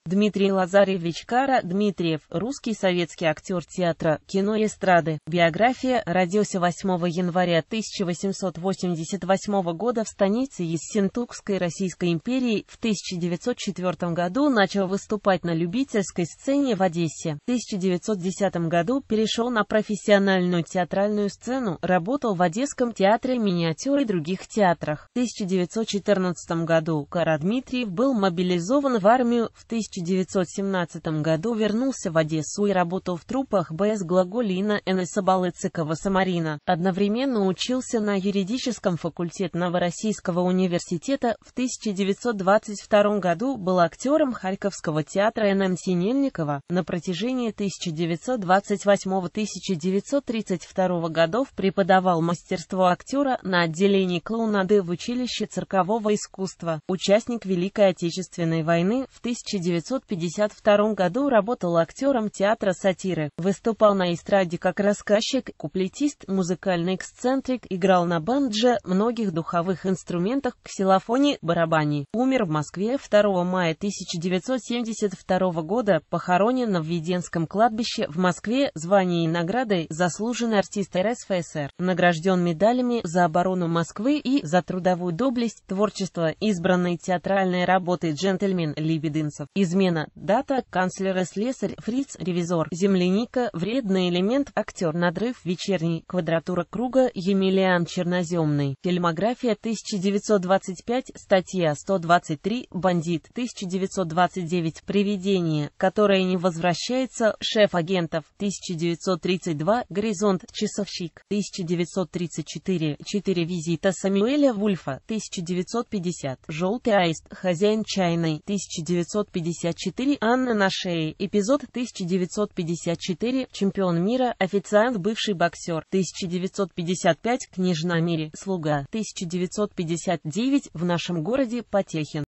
Дмитрий Лазаревич Кара Дмитриев, русский советский актер театра, кино и эстрады. Биография. Родился 8 января 1888 года в станице Ессентукской Российской империи. В 1904 году начал выступать на любительской сцене в Одессе. В 1910 году перешел на профессиональную театральную сцену, работал в Одесском театре миниатюр и других театрах. В 1914 году Кара Дмитриев был мобилизован в армию. В 1917 году вернулся в Одессу и работал в труппах БС Глаголина Н.С. Балыцикова Самарина. Одновременно учился на юридическом факультете Новороссийского университета. В 1922 году был актером Харьковского театра Н.М. Синельникова. На протяжении 1928-1932 годов преподавал мастерство актера на отделении клоунады в училище циркового искусства. Участник Великой Отечественной войны. В 1952 году работал актером театра сатиры. Выступал на эстраде как рассказчик, куплетист, музыкальный эксцентрик, играл на банджо, многих духовых инструментах, ксилофоне, барабане. Умер в Москве 2 мая 1972 года, похоронен в Введенском кладбище в Москве. Звание и наградой заслуженный артист РСФСР. Награжден медалями за оборону Москвы и за трудовую доблесть, творчество, избранной театральной работы «Джентльмен», «Лебединцев». Измена. Дата. Канцлер слесарь, фриц, ревизор. Земляника. Вредный элемент. Актер. Надрыв. Вечерний. Квадратура круга. Емельян Черноземный. Фильмография. 1925. Статья 123. Бандит. 1929. Привидение, которое не возвращается. Шеф агентов. 1932. Горизонт. Часовщик. 1934. 4 визита Самюэля Вульфа. 1950. Желтый аист. Хозяин чайной. 1954. Анна на шее. Эпизод. 1954. Чемпион мира. Официант, бывший боксер. 1955. Княжна Мири. Слуга. 1959. В нашем городе. Потехин.